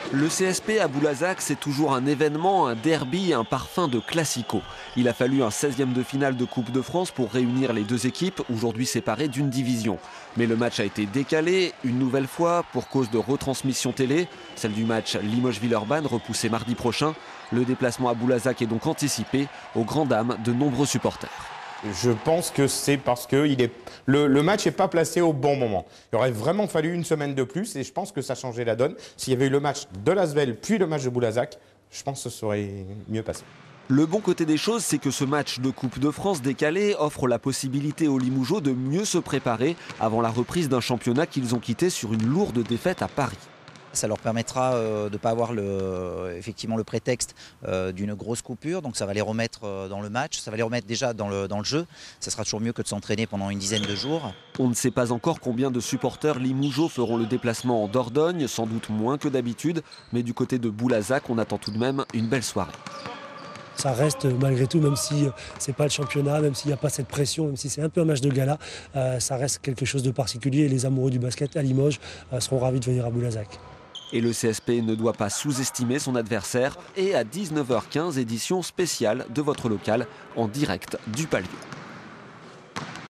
Le CSP à Boulazac, c'est toujours un événement, un derby, un parfum de classico. Il a fallu un 16e de finale de Coupe de France pour réunir les deux équipes, aujourd'hui séparées d'une division. Mais le match a été décalé, une nouvelle fois, pour cause de retransmission télé. Celle du match Limoges-Villeurbanne, repoussée mardi prochain. Le déplacement à Boulazac est donc anticipé, aux grandes dames de nombreux supporters. Je pense que c'est parce que le match n'est pas placé au bon moment. Il aurait vraiment fallu une semaine de plus et je pense que ça changeait la donne. S'il y avait eu le match de l'Asvel puis le match de Boulazac, je pense que ça serait mieux passé. Le bon côté des choses, c'est que ce match de Coupe de France décalé offre la possibilité aux Limougeaux de mieux se préparer avant la reprise d'un championnat qu'ils ont quitté sur une lourde défaite à Paris. Ça leur permettra de ne pas avoir effectivement le prétexte d'une grosse coupure, donc ça va les remettre dans le match, ça va les remettre déjà dans le jeu. Ça sera toujours mieux que de s'entraîner pendant une dizaine de jours. On ne sait pas encore combien de supporters limougeaux feront le déplacement en Dordogne, sans doute moins que d'habitude, mais du côté de Boulazac, on attend tout de même une belle soirée. Ça reste malgré tout, même si ce n'est pas le championnat, même s'il n'y a pas cette pression, même si c'est un peu un match de gala, ça reste quelque chose de particulier et les amoureux du basket à Limoges seront ravis de venir à Boulazac. Et le CSP ne doit pas sous-estimer son adversaire. Et à 19h15, édition spéciale de votre local en direct du palier.